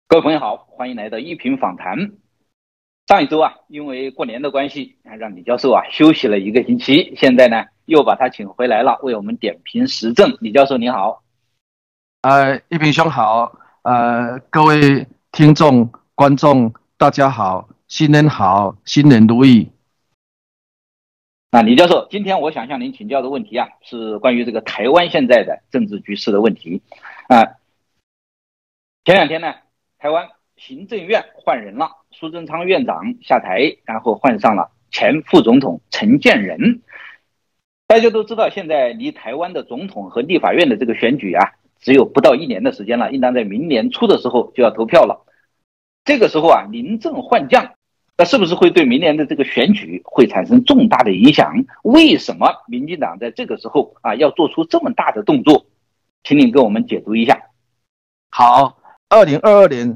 各位朋友好，欢迎来到一评访谈。上一周因为过年的关系，让李教授休息了1个星期，现在呢又把他请回来了，为我们点评时政。李教授你好。 一平兄好，各位听众观众大家好，新年好，新年如意。 李教授，今天我想向您请教的问题是关于这个台湾现在的政治局势的问题。前2天呢，台湾行政院换人了，苏贞昌院长下台，然后换上了前副总统陈建仁。大家都知道，现在离台湾的总统和立法院的这个选举只有不到1年的时间了，应当在明年初的时候就要投票了。这个时候临阵换将，那是不是会对明年的这个选举会产生重大的影响？为什么民进党在这个时候要做出这么大的动作？请您给我们解读一下。 好，2022年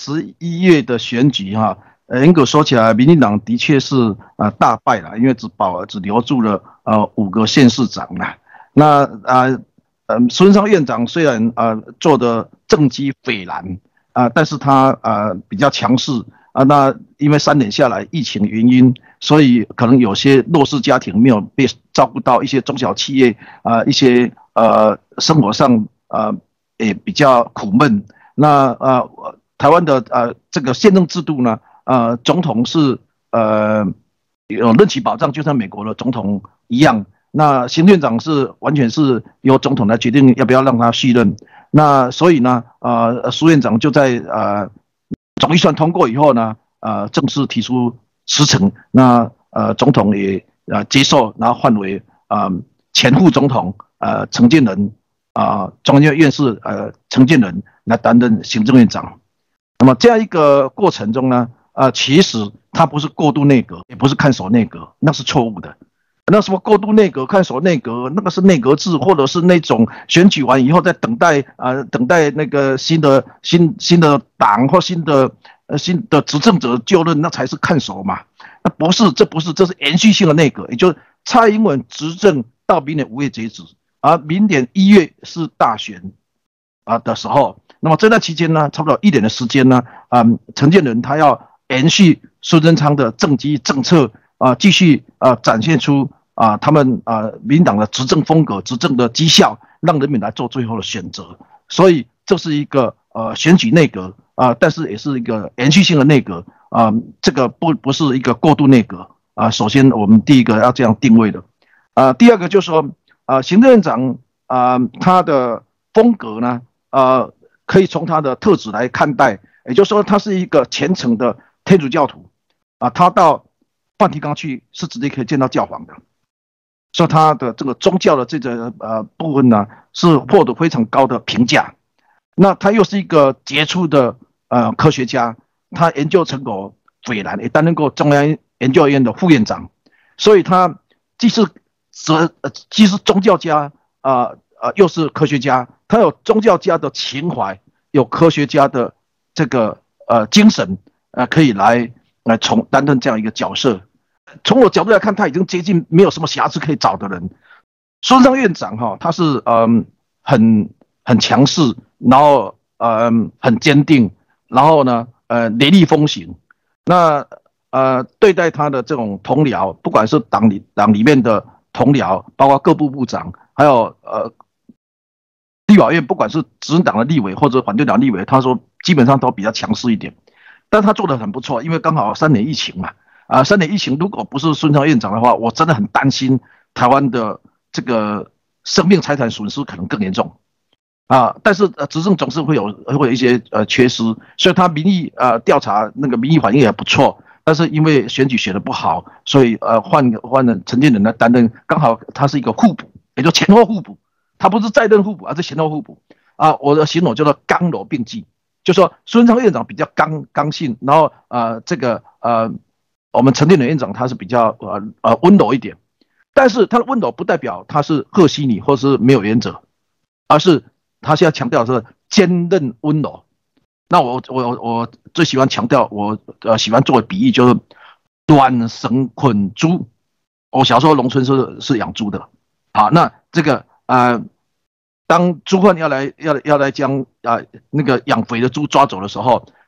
11月的选举严格说起来，民进党的确是大败了，因为只留住了5个县市长了。那苏贞昌院长虽然做的政绩斐然但是他比较强势那因为3年下来疫情原因，所以可能有些弱势家庭没有被照顾到，一些中小企业一些生活上也比较苦闷。那台湾的这个宪政制度呢，总统是有任期保障，就像美国的总统一样。那行政院长是完全是由总统来决定要不要让他续任。那所以呢，苏院长就在总预算通过以后呢，正式提出辞呈。那总统也接受，然后换为前副总统陈建仁中央院士陈建仁来担任行政院长。那么这样一个过程中呢，其实他不是过渡内阁，也不是看守内阁，那是错误的。那什么过渡内阁、看守内阁，那个是内阁制，或者是那种选举完以后再等待那个新的党或新的执政者就任，那才是看守嘛。那不是，这是延续性的内阁，也就是蔡英文执政到明年5月截止，而明年1月是大选的时候。那么这段期间呢，差不多1年的时间呢，陈建仁他要延续苏贞昌的政绩政策继续展现出他们民党的执政风格、执政的绩效，让人民来做最后的选择。所以这是一个选举内阁但是也是一个延续性的内阁这个不是一个过渡内阁首先我们第一个要这样定位的第二个就是说行政院长他的风格呢可以从他的特质来看待，也就是说他是一个虔诚的天主教徒他到梵蒂冈去是直接可以见到教皇的，所以他的这个宗教的这个部分呢是获得非常高的评价。那他又是一个杰出的科学家，他研究成果斐然，也担任过中央研究院的副院长，所以他既是宗教家又是科学家，他有宗教家的情怀，有科学家的这个精神可以来担任这样一个角色。从我角度来看，他已经接近没有什么瑕疵可以找的人。苏贞昌院长他是很强势，然后很坚定，然后呢雷厉风行。那对待他的这种同僚，不管是党里面的同僚，包括各部部长，还有立法院不管是执政党的立委或者反对党立委，他说基本上都比较强势一点。但他做得很不错，因为刚好3年疫情嘛3年疫情如果不是孙昌院长的话，我真的很担心台湾的这个生命财产损失可能更严重但是执政总是会有一些缺失，所以他民意调查那个民意反应也不错，但是因为选举选得不好，所以换了陈建仁来担任，刚好他是一个互补，也就前后互补，他不是在任互补，而是前后互补我的形容叫做刚柔并济，就说孙昌院长比较刚性，然后我们陈建仁院长他是比较温柔一点，但是他的温柔不代表他是和稀泥或是没有原则，而是他现在强调的是坚韧温柔。那我最喜欢强调，我喜欢作为比喻就是短绳捆猪。我小时候农村是养猪的，好，那这个当猪贩要来将那个养肥的猪抓走的时候，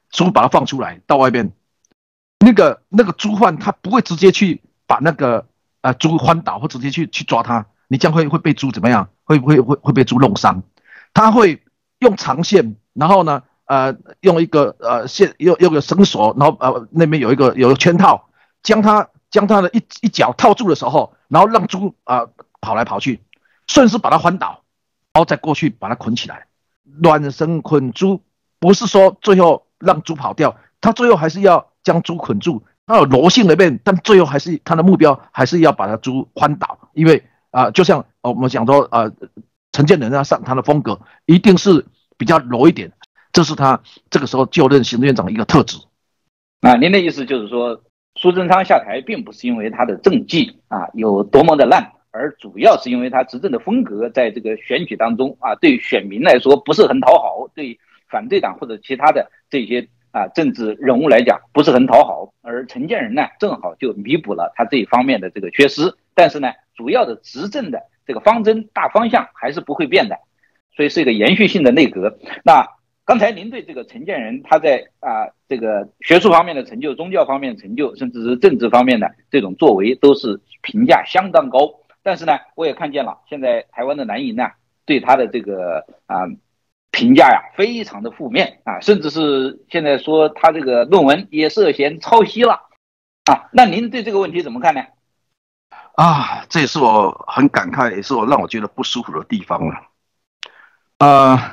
猪把它放出来到外面，那个猪贩他不会直接去把那个猪昏倒或直接去抓它，你这样会被猪怎么样？会被猪弄伤？他会用长线，然后呢用一个线用个绳索，然后那边有一个圈套，将它的一脚套住的时候，然后让猪跑来跑去，顺势把它昏倒，然后再过去把它捆起来。卵绳捆猪不是说最后让猪跑掉，他最后还是要将猪捆住。它有柔性的面，但最后还是他的目标还是要把它猪昏倒，因为就像我们讲说陈建仁他的风格一定是比较柔一点，这是他这个时候就任行政院长的一个特质。 您的意思就是说，苏贞昌下台并不是因为他的政绩有多么的烂，而主要是因为他执政的风格在这个选举当中对选民来说不是很讨好，对反对党或者其他的这些政治人物来讲不是很讨好，而陈建仁呢正好就弥补了他这一方面的这个缺失，但是呢主要的执政的这个方针大方向还是不会变的，所以是一个延续性的内阁。那刚才您对这个陈建仁他在这个学术方面的成就、宗教方面的成就，甚至是政治方面的这种作为都是评价相当高，但是呢我也看见了现在台湾的蓝营呢对他的这个评价非常的负面甚至是现在说他这个论文也涉嫌抄袭了那您对这个问题怎么看呢？ 这也是我很感慨，也是让我觉得不舒服的地方了。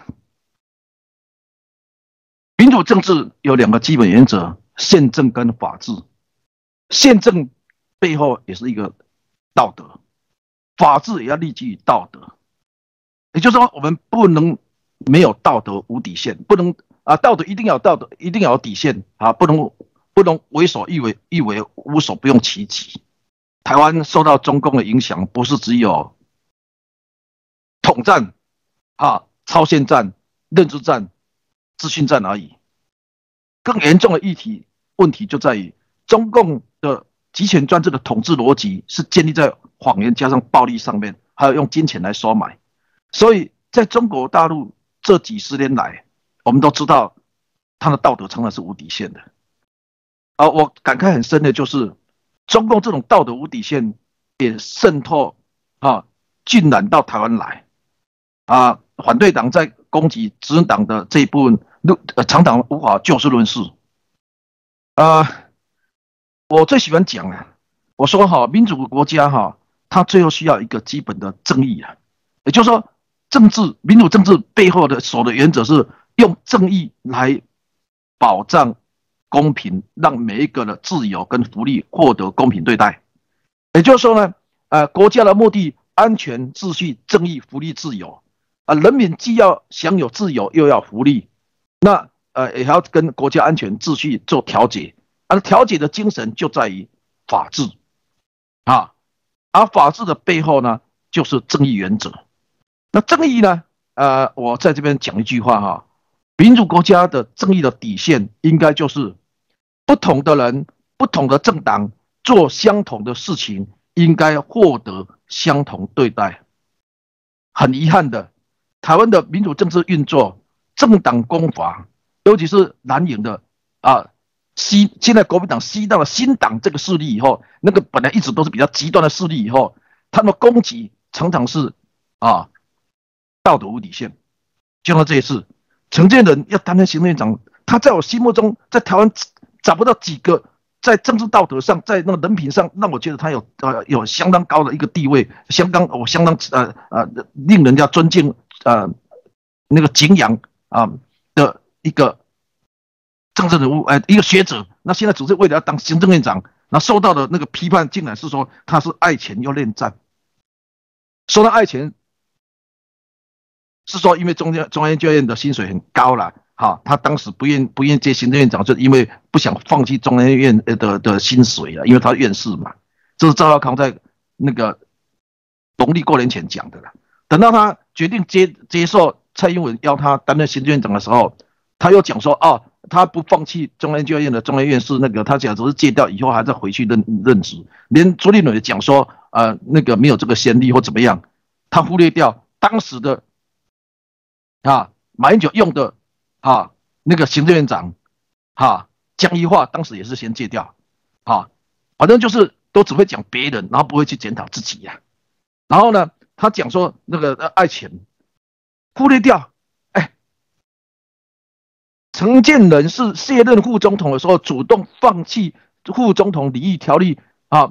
民主政治有2个基本原则：宪政跟法治。宪政背后也是一个道德，法治也要立基于道德。也就是说，我们不能没有道德无底线，不能道德一定要有道德，一定要有底线不能为所欲为，无所不用其极。台湾受到中共的影响，不是只有统战超限战、认知战、资讯战而已。更严重的问题就在于中共的集权专制的统治逻辑是建立在谎言加上暴力上面，还有用金钱来收买。所以在中国大陆这几十年来，我们都知道他的道德常常是无底线的。我感慨很深的就是中共这种道德无底线也渗透浸染到台湾来反对党在攻击执政党的这一部分常常无法就事论事。我最喜欢讲我说民主国家它最后需要一个基本的正义也就是说民主政治背后的守的原则是用正义来保障公平，让每一个的自由跟福利获得公平对待。也就是说呢国家的目的安全、秩序、正义、福利、自由人民既要享有自由又要福利，那也要跟国家安全秩序做调节，而调节的精神就在于法治而法治的背后呢就是正义原则。那正义呢我在这边讲一句话民主国家的正义的底线应该就是不同的人、不同的政党做相同的事情应该获得相同对待。很遗憾的，台湾的民主政治运作，政党攻伐，尤其是蓝营的现在国民党吸到了新党这个势力以后，那个本来一直都是比较极端的势力以后，他们的攻击常常是道德无底线。就像这一次陈建仁要担任行政院长，他在我心目中在台湾找不到几个在政治道德上，在那个人品上，让我觉得他有相当高的一个地位，相当令人家尊敬那个敬仰的一个政治人物一个学者。那现在只是为了要当行政院长，那受到的那个批判竟然是说他是爱钱又恋战。说到爱钱，是说因为中央研究院的薪水很高了他当时不愿意接行政院长，就因为不想放弃中央研究院的薪水因为他院士嘛。这是赵少康在那个农历过年前讲的了。等到他决定接受蔡英文邀他担任行政院长的时候，他又讲说他不放弃中央研究院的中央院士他讲只是戒掉以后还再回去任职。连朱立伦也讲说那个没有这个先例或怎么样，他忽略掉当时的马英九用的那个行政院长哈，江宜桦当时也是先戒掉，哈，反正就是都只会讲别人，然后不会去检讨自己呀。然后呢，他讲说那个爱钱，忽略掉，哎，陈建仁是卸任副总统的时候主动放弃副总统礼遇条例啊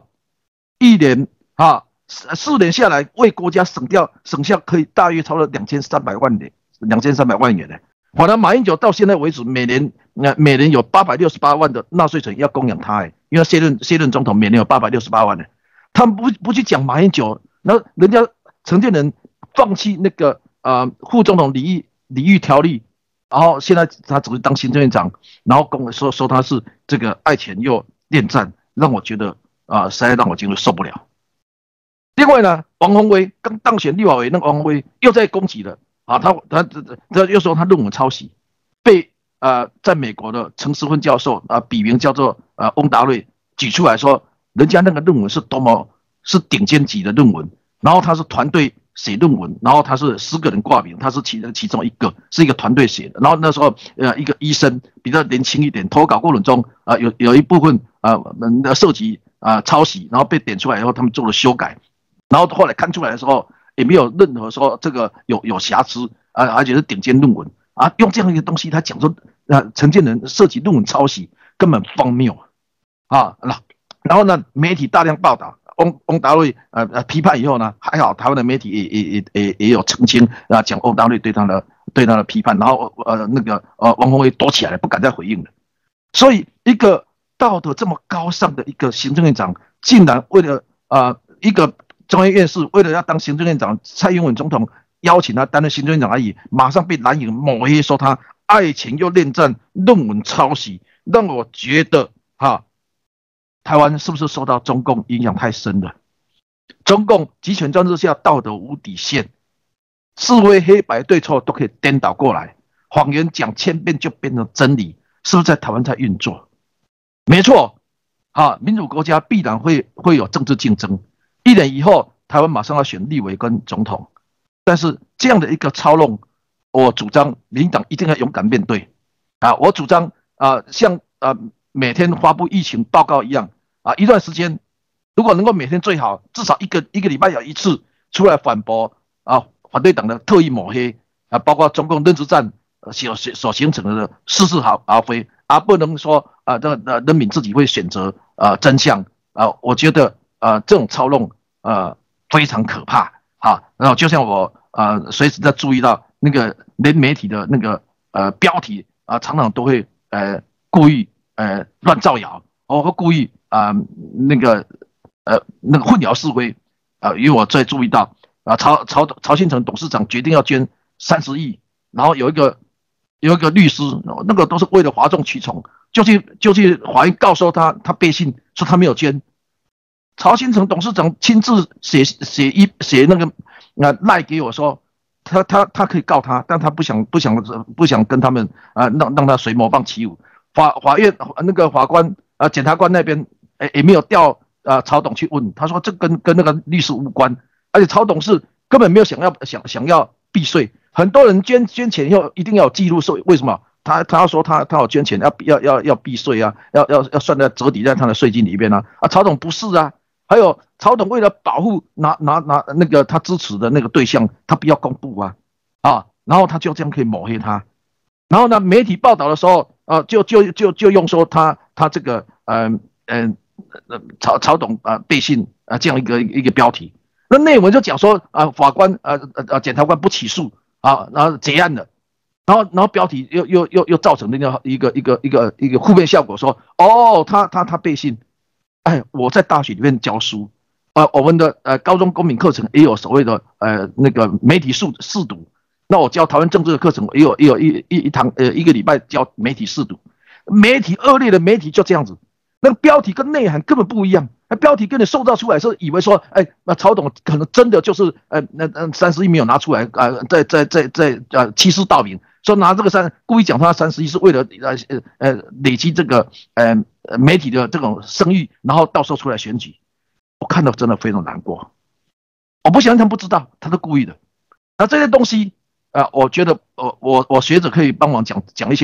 ，1年啊4年下来为国家省下可以大约超过2300万元呢。反而马英九到现在为止，每年有868万的纳税钱要供养他，因为卸任总统每年有868万呢。他们不去讲马英九，然后人家陈建仁放弃那个副总统礼遇条例，然后现在他只是当行政院长，然后说他是这个爱钱又恋战，让我觉得实在让我真的受不了。另外呢，王宏威刚当选立法委员，那个王宏威又在攻击了啊，他又说他论文抄袭，被在美国的陈时芬教授笔名叫做翁达瑞举出来说，人家那个论文是多么是顶尖级的论文，然后他是团队写论文，然后他是10个人挂名，他是其中一个，是一个团队写的。然后那时候一个医生比较年轻一点，投稿过程中有一部分涉及抄袭，然后被点出来以后，他们做了修改。然后后来看出来的时候，也没有任何说这个有瑕疵而且是顶尖论文用这样一个东西，他讲说陈建仁涉及论文抄袭，根本荒谬然后呢，媒体大量报道，翁达瑞批判以后呢，还好台湾的媒体也有澄清讲翁达瑞对他的批判，然后那个王宏威躲起来了，不敢再回应了。所以一个道德这么高尚的一个行政院长，竟然为了一个中央院士为了要当行政院长，蔡英文总统邀请他担任行政院长而已，马上被蓝营抹黑，说他爱钱又恋战，论文抄袭，让我觉得台湾是不是受到中共影响太深了？中共集权专制下道德无底线，是非黑白对错都可以颠倒过来，谎言讲1000遍就变成真理，是不是在台湾在运作？没错民主国家必然会有政治竞争，1年以后台湾马上要选立委跟总统，但是这样的一个操弄，我主张民进党一定要勇敢面对我主张像每天发布疫情报告一样一段时间如果能够每天最好至少一个礼拜有一次出来反驳反对党的特意抹黑包括中共认知战所形成的似是而非不能说人民自己会选择真相我觉得这种操弄非常可怕然后就像我随时在注意到那个连媒体的那个标题常常都会故意乱造谣或故意那个混淆是非因为我在注意到曹新成董事长决定要捐30亿，然后有一个律师，那个都是为了哗众取宠，就去法院告诉他背信说他没有捐。曹新成董事长亲自写那个赖给我说，他可以告他，但他不想跟他们让他随魔棒起舞。法院那个法官检察官那边也没有调曹董去问，他说这跟那个律师无关，而且曹董事根本没有想要避税。很多人捐钱以后一定要有记录税，为什么？他要说他有捐钱要避税要算在折抵在他的税金里面曹董不是还有曹董为了保护拿那个他支持的那个对象，他不要公布然后他就这样可以抹黑他。然后呢，媒体报道的时候就用说他这个曹董背信这样一个标题，那内文就讲说法官检察官不起诉然后结案了，然后标题又造成那个一个负面效果，说他背信。我在大学里面教书我们的高中公民课程也有所谓的那个媒体试读，那我教台湾政治的课程也有一堂一个礼拜教媒体试读。媒体恶劣的媒体就这样子，那个标题跟内涵根本不一样。标题跟你塑造出来是以为说，曹董可能真的就是那30亿没有拿出来在欺师盗名，说拿这个故意讲他30亿是为了累积这个媒体的这种声誉，然后到时候出来选举。我看到真的非常难过，我不相信他不知道，他是故意的。那这些东西我觉得我学者可以帮忙讲一些话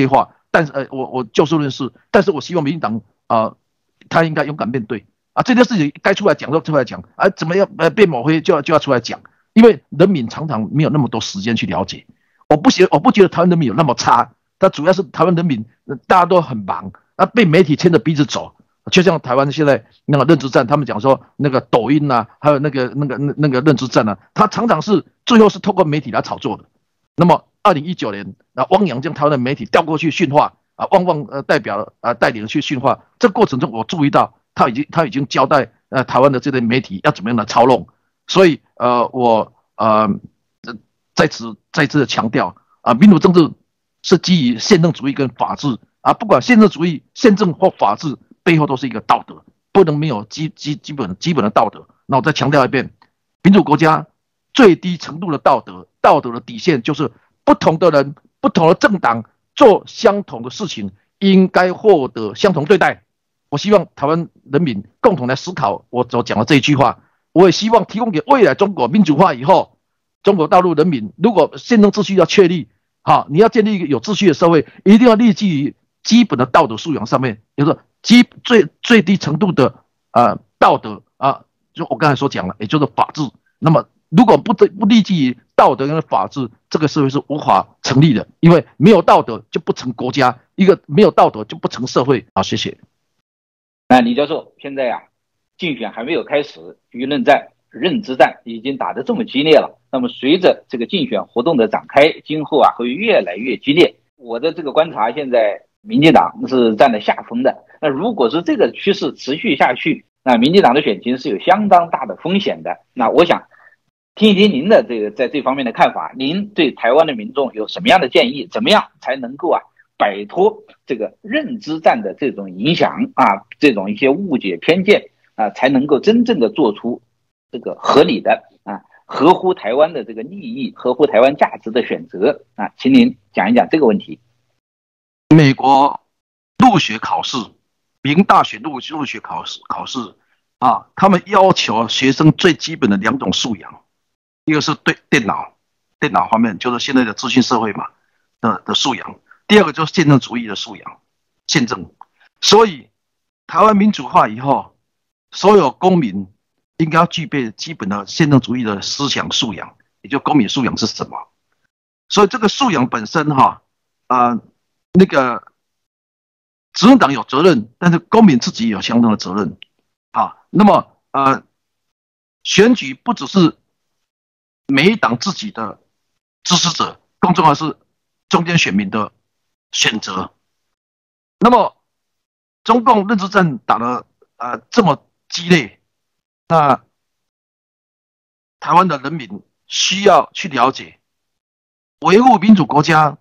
但是我就事论事，但是我希望民进党他应该勇敢面对这件事情该出来讲就出来讲怎么样被抹黑就要出来讲，因为人民常常没有那么多时间去了解。我不觉得台湾人民有那么差，但主要是台湾人民大家都很忙被媒体牵着鼻子走。就像台湾现在那个认知战，他们讲说那个抖音还有那个认知战他常常是最后是透过媒体来炒作的。那么2019年汪洋将台湾的媒体调过去训话汪代表带领去训话，这过程中我注意到他已经交代台湾的这类媒体要怎么样的操弄，所以我再次强调民主政治是基于宪政主义跟法治不管宪政主义、宪政或法治背后都是一个道德，不能没有基本的道德。那我再强调一遍，民主国家最低程度的道德的底线就是不同的人、不同的政党做相同的事情，应该获得相同对待。我希望台湾人民共同来思考我所讲的这一句话。我也希望提供给未来中国民主化以后，中国大陆人民如果宪政秩序要确立你要建立一个有秩序的社会，一定要立基于基本的道德素养上面，也就是最低程度的道德就我刚才所讲了，也就是法治。那么如果不立基于道德跟法治，这个社会是无法成立的，因为没有道德就不成国家，一个没有道德就不成社会。好，谢谢。 那李教授，现在竞选还没有开始，舆论战、认知战已经打得这么激烈了。那么随着这个竞选活动的展开，今后会越来越激烈。我的这个观察，现在民进党是占了下风的。那如果是这个趋势持续下去，那民进党的选情是有相当大的风险的。那我想听一听您的在这方面的看法，您对台湾的民众有什么样的建议？怎么样才能够摆脱这个认知战的这种影响这种一些误解偏见才能够真正的做出这个合理的合乎台湾的这个利益、合乎台湾价值的选择请您讲一讲这个问题。 美国入学考试，明大学入学考试他们要求学生最基本的2种素养，一个是对电脑方面，就是现在的资讯社会的素养；第二个就是宪政主义的素养，宪政。所以台湾民主化以后，所有公民应该要具备基本的宪政主义的思想素养，也就公民素养是什么。所以这个素养本身那个执政党有责任，但是公民自己也有相当的责任那么选举不只是每一党自己的支持者，更重要的是中间选民的选择。那么中共认知战打得这么激烈，那台湾的人民需要去了解，维护民主国家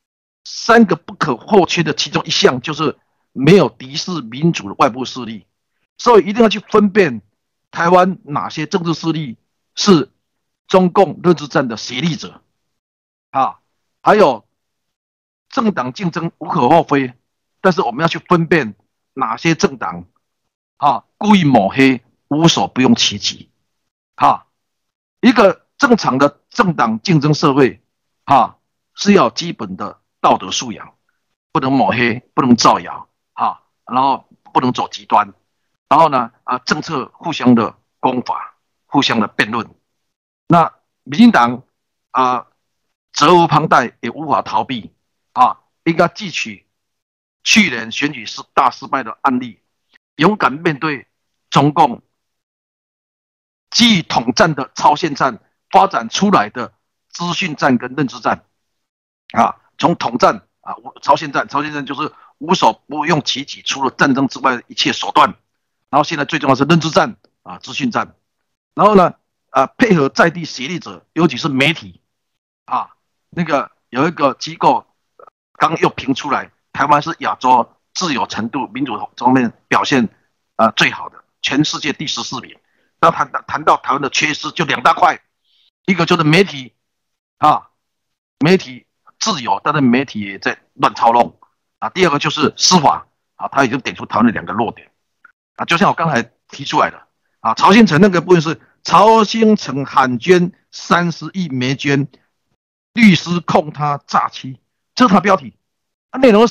3个不可或缺的其中一项就是没有敌视民主的外部势力。所以一定要去分辨台湾哪些政治势力是中共认知战的协力者还有政党竞争无可厚非，但是我们要去分辨哪些政党故意抹黑，无所不用其极一个正常的政党竞争社会是要基本的道德素养，不能抹黑，不能造谣然后不能走极端，然后呢政策互相的攻伐，互相的辩论。那民进党责无旁贷，也无法逃避应该汲取去年选举大失败的案例，勇敢面对中共基于统战的超限战发展出来的资讯战跟认知战从统战超限战就是无所不用其极，除了战争之外的一切手段。然后现在最重要的是认知战资讯战，然后呢配合在地协力者，尤其是媒体那个有一个机构刚又评出来，台湾是亚洲自由程度民主方面表现最好的，全世界第14名。那谈到台湾的缺失，就2大块，一个就是媒体媒体自由，但是媒体也在乱操弄第二个就是司法他已经点出台湾的2个弱点就像我刚才提出来的曹兴诚那个部分是曹兴诚罕捐30亿没捐，律师控他诈欺，这是他标题内容是什么？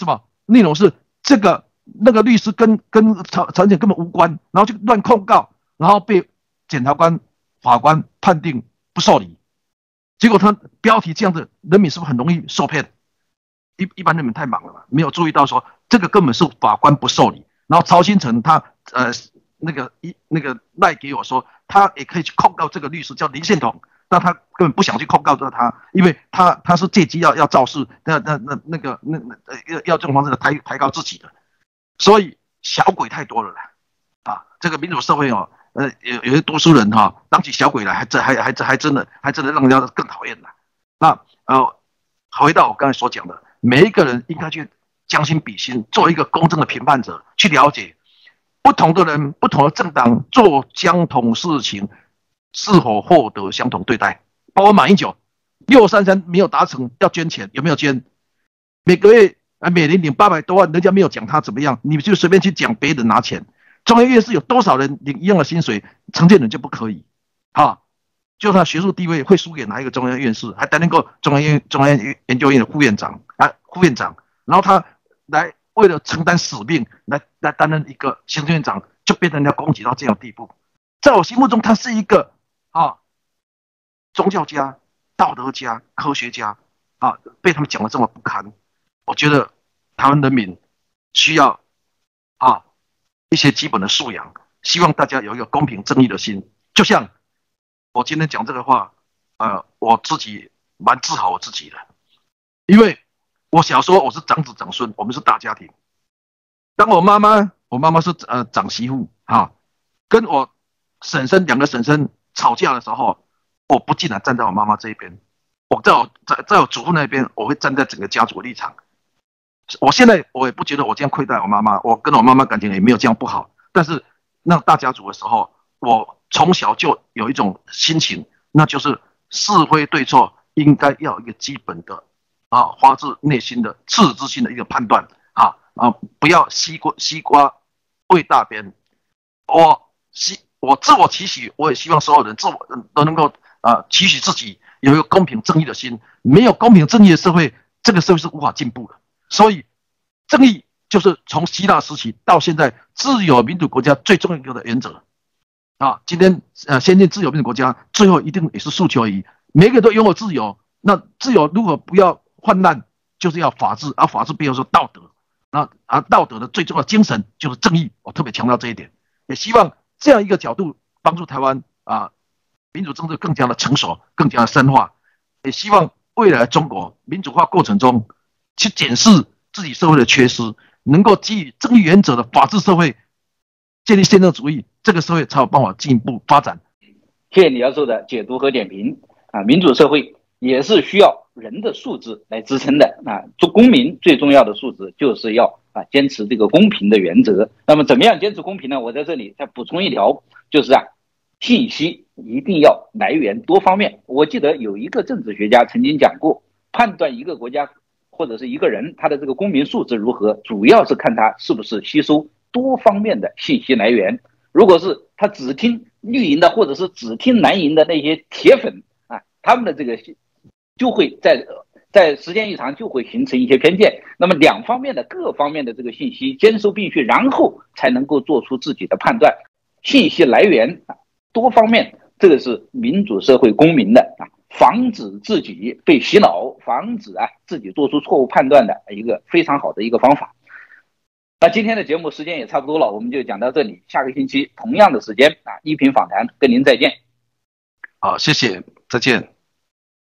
内容是那个律师跟朝鲜根本无关，然后就乱控告，然后被检察官、法官判定不受理。结果他标题这样子，人民是不是很容易受骗？一般人民太忙了嘛，没有注意到说这个根本是法官不受理。然后曹新成他那个赖给我说，他也可以去控告这个律师叫林宪统，但他根本不想去控告他，因为他是借机要造势，要这种方式抬高自己的，所以小鬼太多了啦。啊，这个民主社会哦，有些读书人哈、当起小鬼来，还真的让人家更讨厌了。那回到我刚才所讲的，每一个人应该去将心比心，做一个公正的评判者，去了解不同的人、不同的政党做相同事情是否获得相同对待。包括马英九633没有达成要捐钱，有没有捐？每个月每年领800多万，人家没有讲他怎么样，你就随便去讲别人拿钱。中央院士有多少人领一样的薪水，陈建仁就不可以？就他学术地位会输给哪一个中央院士，还担任过中央研究院的副院长，然后他来为了承担使命来担任一个行政院长，就被人家攻击到这样的地步。在我心目中，他是一个宗教家、道德家、科学家被他们讲的这么不堪，我觉得台湾人民需要一些基本的素养，希望大家有一个公平正义的心。就像我今天讲这个话，我自己蛮自豪我自己的，因为我小时候我是长子长孙，我们是大家庭。当我妈妈是长媳妇跟我两个婶婶吵架的时候，我不竟然站在我妈妈这一边，我在我祖父那边，我会站在整个家族的立场。我现在我也不觉得我这样亏待我妈妈，我跟我妈妈感情也没有这样不好。但是那大家族的时候，我从小就有一种心情，那就是是非对错应该要有一个基本的发自内心的赤之心的一个判断不要西瓜喂大边。我自我期许，我也希望所有人都能够期许自己有一个公平正义的心。没有公平正义的社会，这个社会是无法进步的。所以正义就是从希腊时期到现在自由民主国家最重要的原则今天先进自由民主国家最后一定也是诉求而已，每个人都拥有自由。那自由如果不要泛滥，就是要法治，而法治背后是道德。道德的最重要的精神就是正义，我特别强调这一点，也希望这样一个角度帮助台湾民主政治更加的成熟，更加的深化。也希望未来中国民主化过程中去检视自己社会的缺失，能够基于正义原则的法治社会建立宪政主义，这个社会才有办法进一步发展。 谢谢李教授的解读和点评民主社会也是需要人的素质来支撑的做公民最重要的素质就是要坚持这个公平的原则。那么怎么样坚持公平呢？我在这里再补充一条，就是信息一定要来源多方面。我记得有一个政治学家曾经讲过，判断一个国家或者是一个人他的这个公民素质如何，主要是看他是不是吸收多方面的信息来源。如果是他只听绿营的或者是只听蓝营的那些铁粉他们的这个就会在时间一长就会形成一些偏见。那么各方面的这个信息兼收并蓄，然后才能够做出自己的判断。信息来源多方面，这个是民主社会公民的防止自己被洗脑，防止自己做出错误判断的一个非常好的一个方法。那今天的节目时间也差不多了，我们就讲到这里。下个星期同样的时间一品访谈跟您再见。 好，谢谢，再见。